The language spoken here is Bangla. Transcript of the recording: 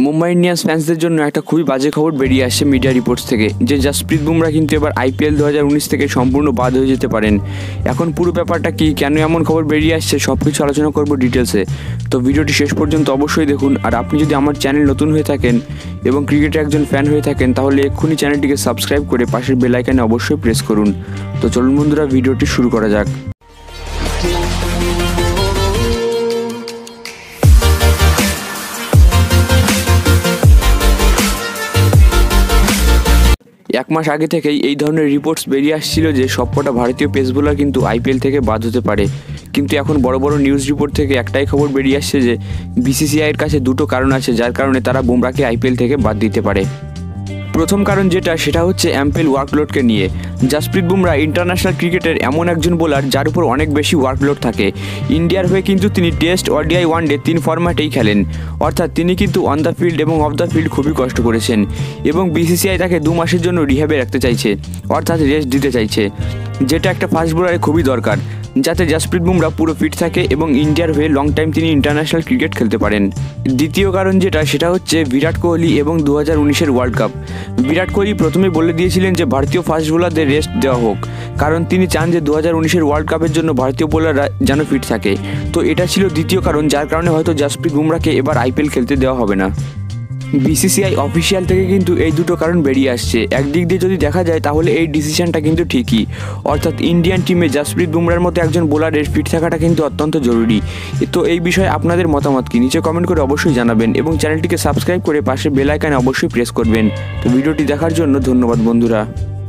মুম্বাই ইন্ডিয়ান্স ফ্যান্সদের জন্য একটা খুবই বাজে খবর বেরিয়ে আসছে মিডিয়া রিপোর্টস থেকে, যে জাসপ্রীত বুমরা কিন্তু এবার IPL 2019 থেকে সম্পূর্ণ বাদ হয়ে যেতে পারেন। এখন পুরো ব্যাপারটা কি, কেন এমন খবর বেরিয়ে আসছে, সব কিছু আলোচনা করবো ডিটেলসে। তো ভিডিওটি শেষ পর্যন্ত অবশ্যই দেখুন। আর আপনি যদি আমার চ্যানেল নতুন হয়ে থাকেন এবং ক্রিকেটের একজন ফ্যান হয়ে থাকেন, তাহলে এক্ষুনি চ্যানেলটিকে সাবস্ক্রাইব করে পাশের বেল আইকনে অবশ্যই প্রেস করুন। তো চলুন বন্ধুরা, ভিডিওটি শুরু করা যাক। এক মাস আগে থেকেই এই ধরনের রিপোর্টস বেরিয়ে আসছিল যে সবকটা ভারতীয় পেস বোলার কিন্তু IPL থেকে বাদ হতে পারে। কিন্তু এখন বড় বড় নিউজ রিপোর্ট থেকে একটাই খবর বেরিয়ে আসছে যে BCCIয়ের কাছে দুটো কারণ আছে যার কারণে তারা বুমরাকে IPL থেকে বাদ দিতে পারে। প্রথম কারণ সেটা হচ্ছে অ্যাম্পেল ওয়ার্কলোডকে নিয়ে। জাসপ্রীত বুমরা ইন্টারন্যাশনাল ক্রিকেটের এমন একজন বোলার যার উপর অনেক বেশি ওয়ার্কলোড থাকে। ইন্ডিয়ার হয়ে কিন্তু তিনি টেস্ট, ODI, ওয়ানডে 3 ফরম্যাটেই খেলেন, অর্থাৎ তিনি কিন্তু অন দ্য ফিল্ড এবং অফ দ্য ফিল্ড খুবই কষ্ট করেছেন। এবং BCCI তাকে 2 মাসের জন্য রিহ্যাবে রাখতে চাইছে, অর্থাৎ রেস্ট দিতে চাইছে, যেটা একটা ফাস্ট বোলারে খুবই দরকার, যাতে জাসপ্রীত বুমরা পুরো ফিট থাকে এবং ইন্ডিয়ার হয়ে লং টাইম তিনি ইন্টারন্যাশনাল ক্রিকেট খেলতে পারেন। দ্বিতীয় কারণ সেটা হচ্ছে বিরাট কোহলি এবং 2019-এর ওয়ার্ল্ড কাপ। বিরাট কোহলি প্রথমে বলে দিয়েছিলেন যে ভারতীয় ফাস্ট বোলারদের রেস্ট দেওয়া হোক, কারণ তিনি চান যে 2019-এর ওয়ার্ল্ড কাপের জন্য ভারতীয় বোলাররা যেন ফিট থাকে। তো এটা ছিল দ্বিতীয় কারণ, যার কারণে হয়তো জাসপ্রীত বুমরাকে এবার IPL খেলতে দেওয়া হবে না। BCCI অফিসিয়াল থেকে কিন্তু এই দুটো কারণ বেরিয়ে আসছে। একদিক দিয়ে যদি দেখা যায় তাহলে এই ডিসিশনটা কিন্তু ঠিকই, অর্থাৎ ইন্ডিয়ান টিমে জাসপ্রীত বুমরার মতো একজন বোলারের ফিট থাকাটা কিন্তু অত্যন্ত জরুরি। তো এই বিষয়ে আপনাদের মতামত কি, নিচে কমেন্ট করে অবশ্যই জানাবেন এবং চ্যানেলটিকে সাবস্ক্রাইব করে পাশে বেল আইকনে অবশ্যই প্রেস করবেন। তো ভিডিওটি দেখার জন্য ধন্যবাদ বন্ধুরা।